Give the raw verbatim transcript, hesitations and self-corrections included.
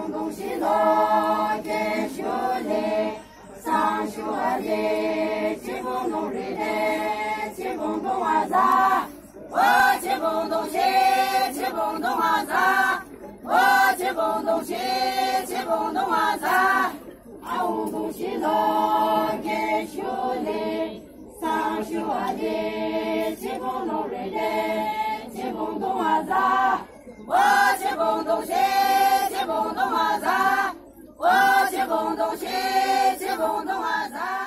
东西罗给修嘞，上修啊嘞，吉风东瑞嘞，吉风东啊咋？我吉风东西，吉风东啊咋？我吉风东西，吉风东啊咋？阿乌东西罗给修嘞，上修啊嘞，吉风东瑞嘞，吉风东啊咋？我吉风东西，吉风东啊咋？我吉风东西，吉风东啊咋？